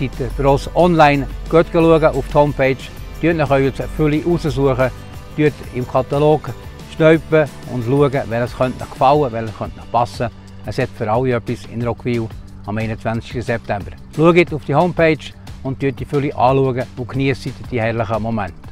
Seite für uns online. Geht schauen auf die Homepage, könnt euch viele raussuchen, im Katalog schnüffeln und schauen, welches euch gefallen, welches euch passen. Es hat für alle etwas in Roggwil am 21. September. Schaut auf die Homepage und die Fülle anschauen und genießt die herrlichen Momente.